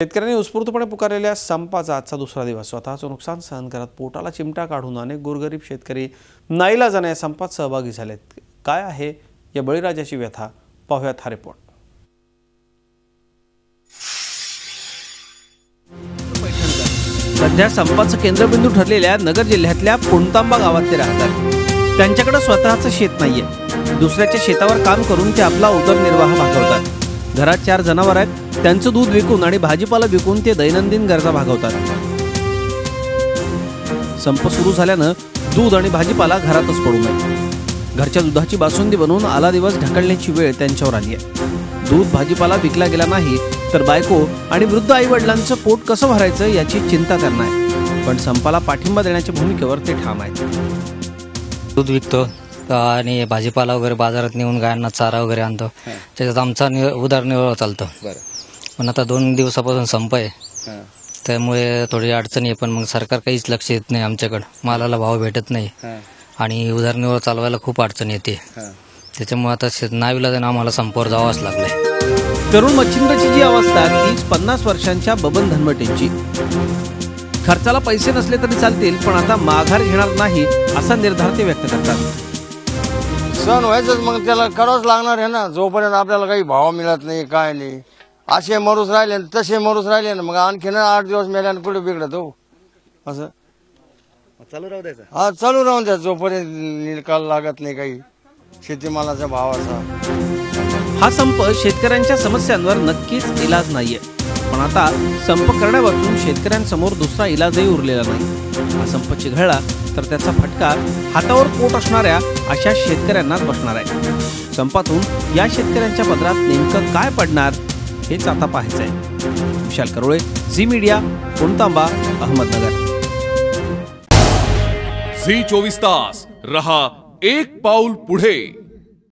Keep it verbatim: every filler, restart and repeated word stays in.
शेतकऱ्यांनी उत्स्फूर्तपणे पुकारलेल्या संपाचा आजचा दुसरा दिवस. स्वतःचं नुकसान सहन करत पोटाला चिमटा काढून अनेक गोरगरीब शेतकरी नाईलाजाने या संपात सहभागी झालेत. काय आहे या बळीराजाची व्यथा, पाहूयात हा रिपोर्ट. सध्या संपाचं केंद्रबिंदू ठरलेल्या नगर जिल्ह्यातल्या पुंतांबा गावात ते राहतात. त्यांच्याकडे स्वतःचं शेत नाहीये. दुसऱ्याच्या शेतावर काम करून ते आपला उदरनिर्वाह भागवतात. घरात चार जनावर आहेत. त्यांचं दूध विकून आणि भाजीपाला विकून ते दैनंदिन गरजा भागवतात. संप सुरू झाल्यानं दूध आणि भाजीपाला घरातच पडू नये. घरच्या दुधाची बासुंदी बनवून आला दिवस ढकलण्याची वेळ त्यांच्यावर आली आहे. दूध भाजीपाला विकला गेला नाही तर बायको आणि वृद्ध आई वडिलांचं पोट कसं भरायचं याची चिंता त्यांना आहे. पण संपाला पाठिंबा देण्याच्या भूमिकेवर ते ठाम आहेत. दूध विकतो आणि भाजीपाला वगैरे बाजारात नेऊन गायांना चारा वगैरे आणतो. त्याच्यात आमचा उदरनिर्वाह चालतो. पण आता दोन दिवसापासून संप आहे, त्यामुळे थोडी अडचणी आहे. पण मग सरकार काहीच लक्ष देत नाही आमच्याकडं. मालाला भाव भेटत नाही आणि उदरनिर्वाह चालवायला खूप अडचण येते. त्याच्यामुळे आता नाईलाजाने आम्हाला संपावर जावंच लागलंय. तरुण मच्छिंद्राची जी अवस्था तीच पन्नास वर्षांच्या बबन धनवटेंची. खर्चाला पैसे नसले तरी चालतील, पण आता माघार घेणार नाही असा निर्धार ते व्यक्त करतात. सण व्हायचंच, मग त्याला करावंच लागणार आहे ना. जोपर्यंत आपल्याला काही भाव मिळत नाही काय नाही, असे मरूस राहिले तसे मरूस राहिले ना, मग आणखीन आठ दिवस मेल्यानं कुठे बिघडत हो. असं चालू राहू द्यायचं. हा चालू राहून द्या जोपर्यंत निकाल लागत नाही काही शेतीमालाच्या भावाचा. हा संप शेतकऱ्यांच्या समस्यांवर नक्कीच इलाज नाहीये, पण आता संप करण्यापासून शेतकऱ्यांसमोर दुसरा इलाजही उरलेला नाही. हा संप चिघळला तर त्याचा फटका हातावर पोट असणाऱ्या अशा शेतकऱ्यांनाच बसणार आहे. संपातून या शेतकऱ्यांच्या पदरात नेमकं काय पडणार हेच आता पाहायचं आहे. Vishal Karole, Zee media, Puntamba, Ahmednagar. Zee चोवीस तास रहा एक पाऊल पुढे.